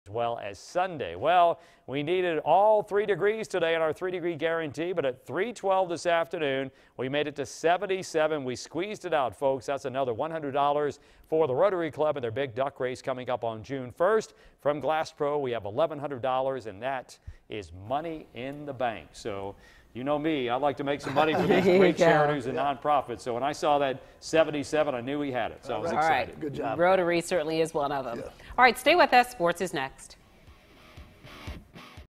as well as Sunday. Well, we needed all 3 degrees today in our 3-degree guarantee, but at 3:12 this afternoon, we made it to 77. We squeezed it out, folks. That's another $100 for the Rotary Club and their big duck race coming up on June 1st. From Glass Pro, we have $1,100, and that is money in the bank. So, you know me, I like to make some money for these great charities and nonprofits. So when I saw that 77, I knew he had it. So I was excited. Good job. Rotary certainly is one of them. All right, stay with us. Sports is next.